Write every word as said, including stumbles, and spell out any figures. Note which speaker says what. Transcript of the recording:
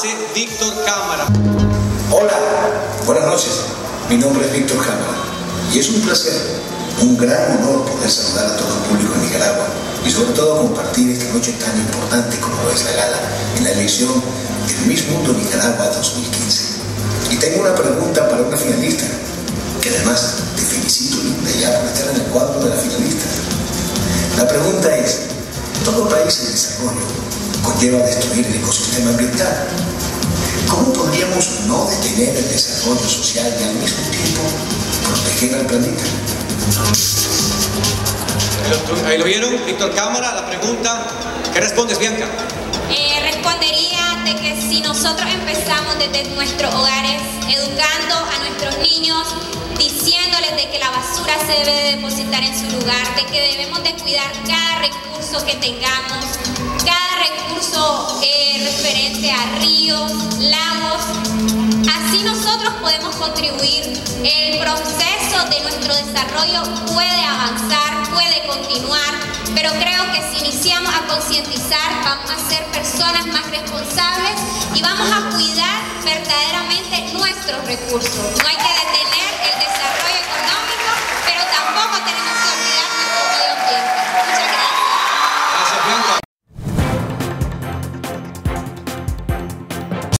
Speaker 1: hace Víctor Cámara.
Speaker 2: Hola, buenas noches. Mi nombre es Víctor Cámara y es un placer, un gran honor poder saludar a todo el público en Nicaragua y sobre todo compartir esta noche tan importante como es la gala en la elección del Miss Mundo Nicaragua dos mil quince. Y tengo una pregunta para una finalista, que además te felicito, Linda, ya por estar en el cuadro de la finalista. La pregunta es, todo país en desarrollo conlleva destruir el ecosistema ambiental. ¿Cómo podríamos no detener el desarrollo social y al mismo tiempo proteger al planeta?
Speaker 1: Ahí lo vieron, Víctor Cámara, la pregunta. ¿Qué respondes, Bianca?
Speaker 3: Eh, respondería de que si nosotros empezamos desde nuestros hogares, educando a nuestros niños, diciéndoles de que la basura se debe de depositar en su lugar, de que debemos de cuidar cada recurso que tengamos, cada recurso eh, referente a ríos, lagos, así nosotros podemos contribuir. El proceso de nuestro desarrollo puede avanzar, puede continuar, pero creo que si iniciamos a concientizar, vamos a ser personas más responsables y vamos a cuidar verdaderamente nuestros recursos. No hay